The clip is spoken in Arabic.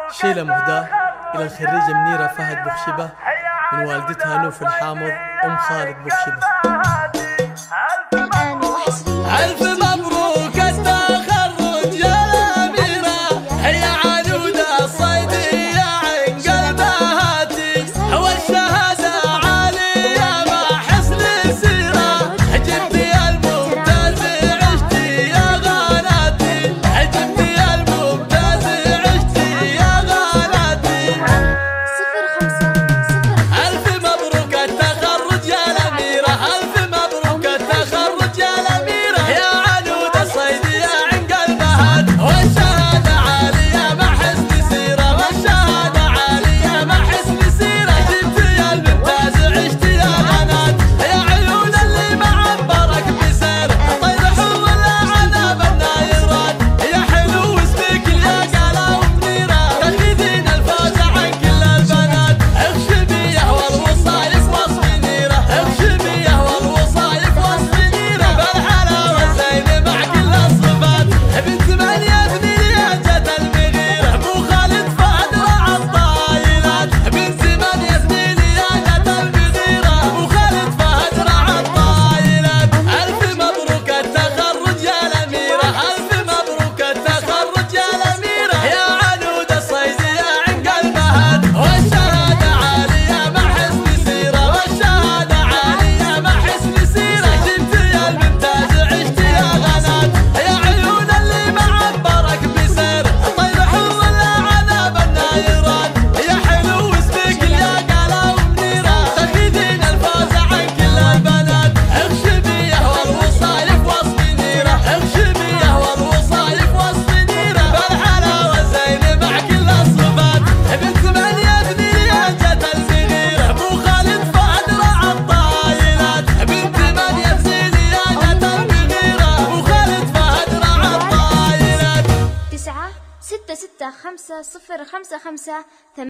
شيلة مهداة إلى الخريجة منيرة فهد بوخشبة من والدتها نوف الحامض أم خالد بوخشبة. ألف مبروك التخرج يا الأميرة، هي عنودة الصيدية عن قلبها هاتي، والشهادة عالية مع حسن السيرة، جبتي الممتاز عشتي يا غالاتي، جبتي الممتاز عشتي يا غالاتي. 05 ألف مبروك التخرج يا الأميرة، ألف مبروك التخرج يا الأميرة، يا عنود الصيدية عن قلبها هات، والشهادة عالية مع حسن سيرة، والشهادة عالية مع حسن سيرة، جبتي الممتاز عشتي يا بنات، يا عيون اللي معبرك بسير، طير حر العذاب النايرات، يا حلو اسمك يا قلا ومنيرة، تاخذين الفوز عن كل البنات، اخشبيه والوصايف وصف نيرة، اخشبيه والوصايف وصف نيرة، بالحلاوة الزين مع كل الصفات، بنت من يبني لهجة المغيرة، ابو خالد فهد رعى الطايلات، بنت من يبني لهجة المغيرة، ابو خالد فهد رعى الطايلات. ألف مبروك التخرج يا الأميرة، ألف مبروك التخرج يا الأميرة، يا عنود الصيدية عن قلبها، والشهادة عالية مع حسن سيرة، والشهادة عالية مع حسن سيرة، جبتي الممتاز عشتي يا غنات، يا عيون اللي معبرك بسير، طير حر العذاب النايرات، يا حلو اسمك يا قلا ومنيرة، تاخذين الفوز عن كل البنات، اخشبيه والوصايف وصف نيرة، اخشبيه والوصايف وصف نيرة، بالحلاوة الزين مع كل الصفات، بنت من يبني لهجة المغيرة، ابو خالد فهد رعى الطايلات، بنت من يبني لهجة المغيرة، ابو خالد فهد رعى الطايلات. 9 6 6 5 0 5 5